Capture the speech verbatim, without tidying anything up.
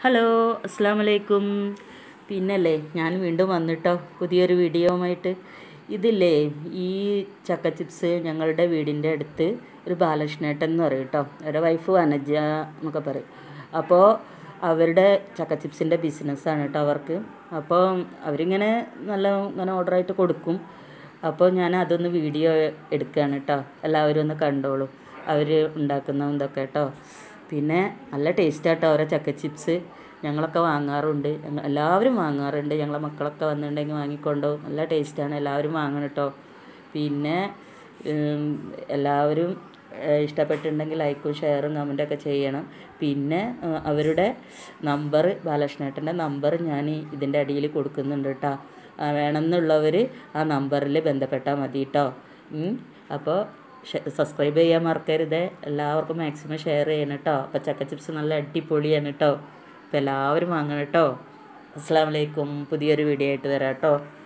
Hello അസ്സലാമലൈക്കും. പിന്നല്ലേ ഞാൻ വീണ്ടും വന്നിട്ടോ പുതിയൊരു വീഡിയോയുമായിട്ട്. ഇതില്ലേ ഈ ചക്ക ചിപ്സ് ഞങ്ങളുടെ വീടിൻ്റെ അടുത്ത് ഒരു ബാലകൃഷ്ണേട്ടൻ എന്ന് പറയും കേട്ടോ. അവരുടെ വൈഫ് വനജ എന്നൊക്കെ പറയും. അപ്പോൾ അവരുടെ ചക്ക ചിപ്സിൻ്റെ ബിസിനസ്സാണ് കേട്ടോ അവർക്ക്. അപ്പോൾ അവരിങ്ങനെ നല്ല ഇങ്ങനെ ഓർഡറായിട്ട് കൊടുക്കും. അപ്പോൾ ഞാൻ അതൊന്ന് വീഡിയോ എടുക്കുകയാണ് കേട്ടോ. എല്ലാവരും ഒന്ന് കണ്ടോളൂ അവർ ഉണ്ടാക്കുന്ന ഇതൊക്കെ കേട്ടോ. പിന്നെ നല്ല ടേസ്റ്റാട്ടോ അവരെ ചക്ക ചിപ്സ്. ഞങ്ങളൊക്കെ വാങ്ങാറുണ്ട്, എല്ലാവരും വാങ്ങാറുണ്ട്. ഞങ്ങളെ മക്കളൊക്കെ വന്നിട്ടുണ്ടെങ്കിൽ വാങ്ങിക്കൊണ്ടോ. നല്ല ടേസ്റ്റാണ്, എല്ലാവരും വാങ്ങണം കേട്ടോ. പിന്നെ എല്ലാവരും ഇഷ്ടപ്പെട്ടിട്ടുണ്ടെങ്കിൽ ലൈക്കും ഷെയറും കമൻറ്റൊക്കെ ചെയ്യണം. പിന്നെ അവരുടെ നമ്പർ, ബാലകൃഷ്ണേട്ടൻ്റെ നമ്പർ ഞാൻ ഇതിൻ്റെ അടിയിൽ കൊടുക്കുന്നുണ്ട് കേട്ടോ. വേണമെന്നുള്ളവർ ആ നമ്പറിൽ ബന്ധപ്പെട്ടാൽ മതി കേട്ടോ. അപ്പോൾ സബ്സ്ക്രൈബ് ചെയ്യാൻ മറക്കരുത്. എല്ലാവർക്കും മാക്സിമം ഷെയർ ചെയ്യണം കേട്ടോ. അപ്പോൾ ചക്ക ചിപ്സ് നല്ല അടിപൊളിയാണ് കേട്ടോ. അപ്പോൾ എല്ലാവരും വാങ്ങണം കേട്ടോ. അസ്സലാമു അലൈക്കും. പുതിയൊരു വീഡിയോ ആയിട്ട് വരാം കേട്ടോ.